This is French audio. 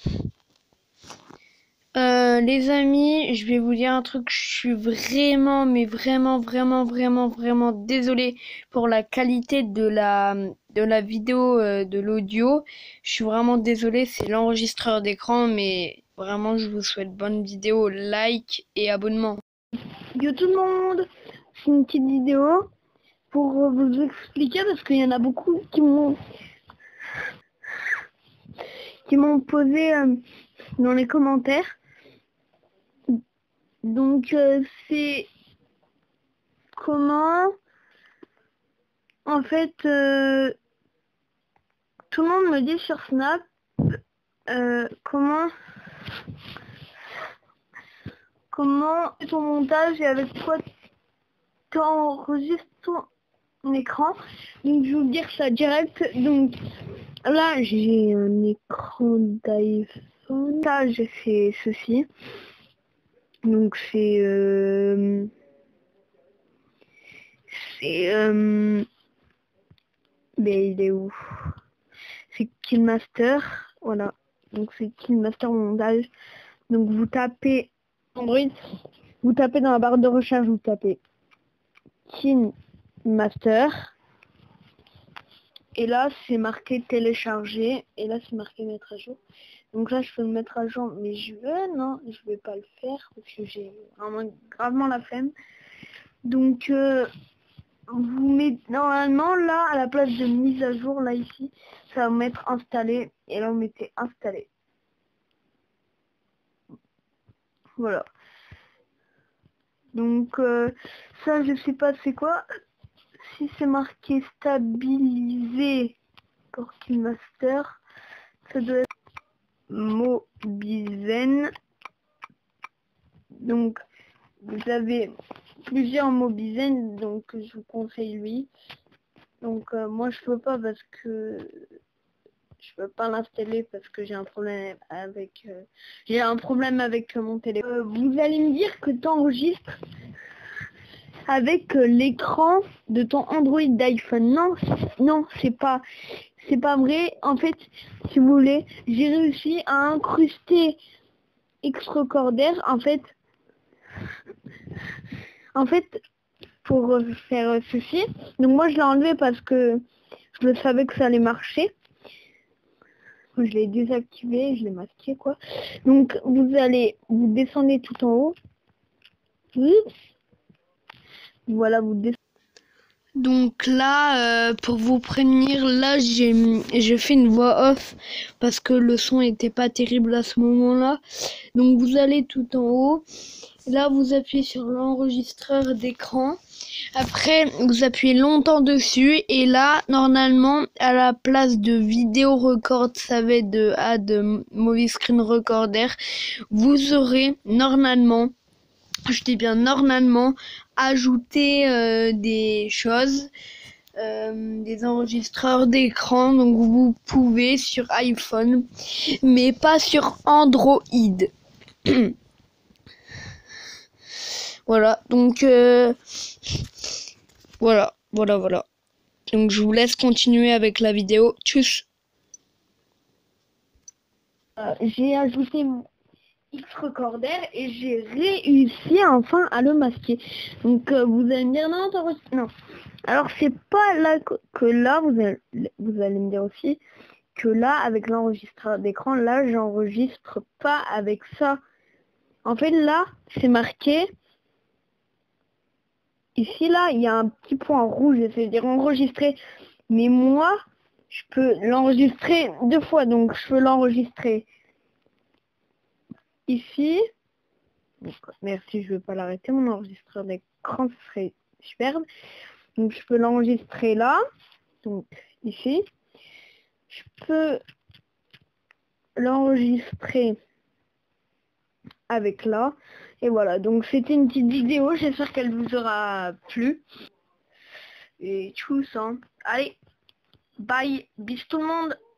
Les amis, je vais vous dire un truc, je suis vraiment, mais vraiment désolée pour la qualité de la vidéo, de l'audio. Je suis vraiment désolée, c'est l'enregistreur d'écran, mais vraiment, je vous souhaite bonne vidéo, like et abonnement. Yo tout le monde, c'est une petite vidéo pour vous expliquer parce qu'il y en a beaucoup qui m'ont posé dans les commentaires. Donc c'est comment en fait tout le monde me dit sur Snap comment ton montage et avec quoi t'enregistres ton écran. Donc je vais vous dire ça direct. Donc là j'ai un écran d'iPhone. Là j'ai fait ceci. Donc mais il est où? C'est KineMaster, voilà. Donc c'est KineMaster montage. Donc vous tapez Android, vous tapez dans la barre de recherche, vous tapez KineMaster. Et là c'est marqué télécharger. Et là c'est marqué mettre à jour. Donc là je peux le mettre à jour, mais je vais pas le faire parce que j'ai vraiment gravement la flemme. Donc vous mettez normalement là à la place de mise à jour, là ici ça va mettre installé, et là vous mettez installé. Voilà. Donc ça je sais pas c'est quoi, si c'est marqué stabilisé pour KineMaster, ça doit être Mobizen. Donc vous avez plusieurs Mobizen, donc je vous conseille lui. Donc moi je peux pas parce que je peux pas l'installer parce que j'ai un problème avec mon téléphone. Vous allez me dire que tu enregistres avec l'écran de ton Android d'iPhone. Non, c'est pas vrai. En fait, si vous voulez, j'ai réussi à incruster X-Recorder en fait pour faire ceci. Donc moi je l'ai enlevé parce que je savais que ça allait marcher. Je l'ai désactivé, je l'ai masqué quoi. Donc vous descendez tout en haut. Voilà, vous descendez. Donc là, pour vous prévenir, là j'ai fait une voix off parce que le son était pas terrible à ce moment-là. Donc vous allez tout en haut. Là vous appuyez sur l'enregistreur d'écran. Après vous appuyez longtemps dessus et là normalement à la place de vidéo record, ça va être de movie screen recorder, vous aurez normalement, je dis bien normalement, ajouter des choses, des enregistreurs d'écran. Donc vous pouvez sur iPhone, mais pas sur Android. Voilà, donc voilà. Donc je vous laisse continuer avec la vidéo. Tchuss. J'ai ajouté mon X-Recorder et j'ai réussi enfin à le masquer. Donc vous allez me dire non. Alors c'est pas là que là vous allez me dire aussi que là avec l'enregistreur d'écran, là j'enregistre pas avec ça. En fait là c'est marqué ici, là il y a un petit point rouge, c'est-à-dire enregistrer. Mais moi je peux l'enregistrer 2 fois, donc je peux l'enregistrer ici. Donc, merci, je ne vais pas l'arrêter, mon enregistreur d'écran, ce serait superbe. Donc je peux l'enregistrer là, donc ici. Je peux l'enregistrer avec là. Et voilà, donc c'était une petite vidéo, j'espère qu'elle vous aura plu. Et tchuss, hein. Allez, bye, bis tout le monde.